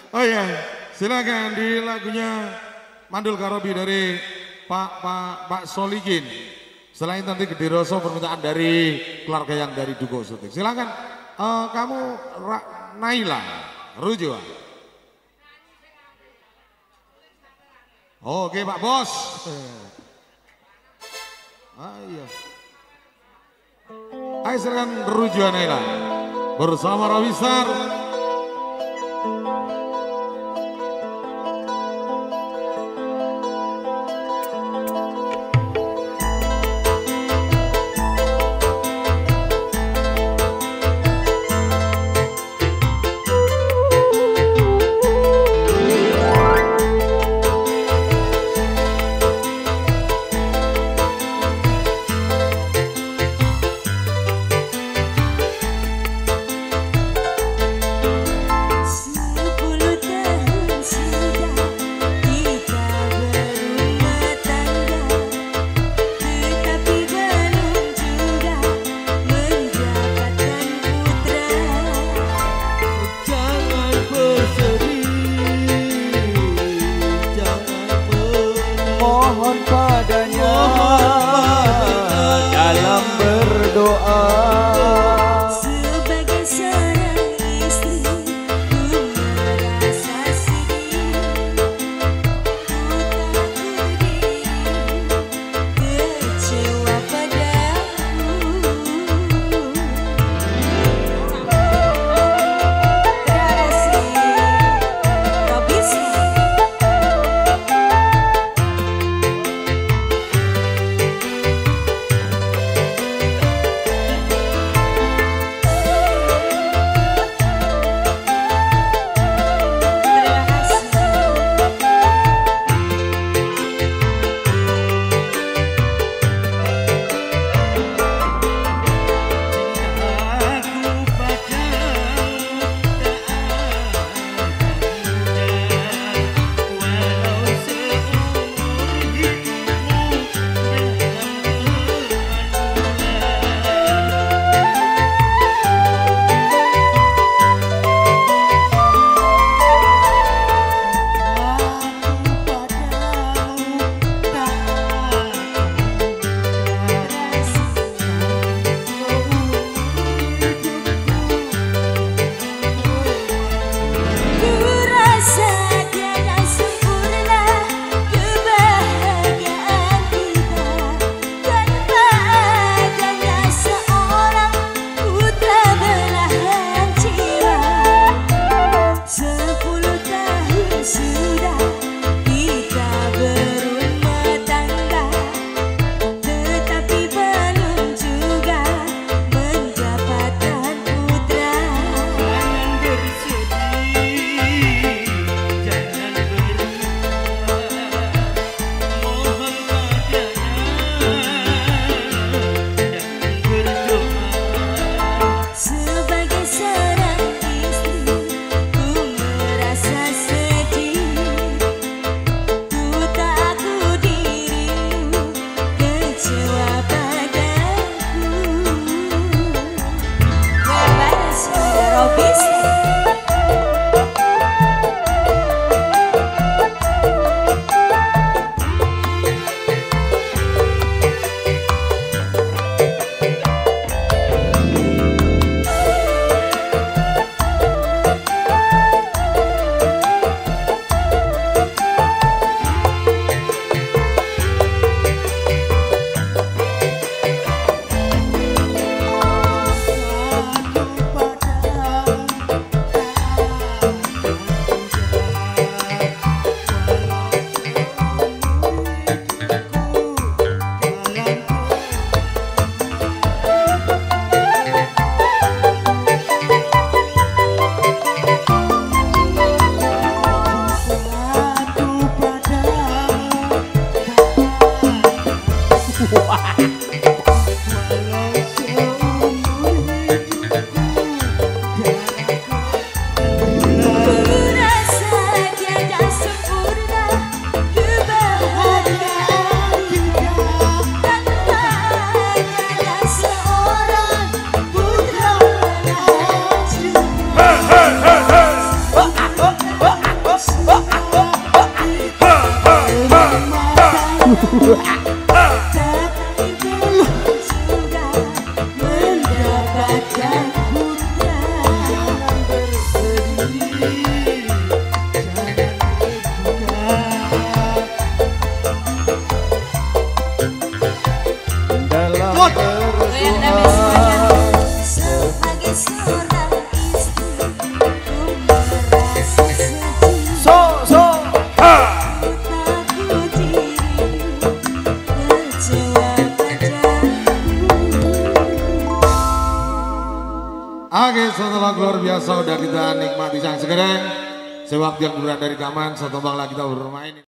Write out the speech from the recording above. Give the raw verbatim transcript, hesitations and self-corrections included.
Oh ya, silakan di lagunya Mandul Karobi dari Pak Pak Pak Solikin. Selain nanti Gede Roso permintaan dari keluarga yang dari Duko Sutik. Silakan uh, kamu Ra, Naila Rujua. Oke Pak Bos. Ayo. Ayo silakan Rujua Naila bersama Rawisar. Oke, setelah luar biasa udah kita nikmati sang sekarang. Sewaktu yang berat dari kaman, satu bang lagi kita bermain.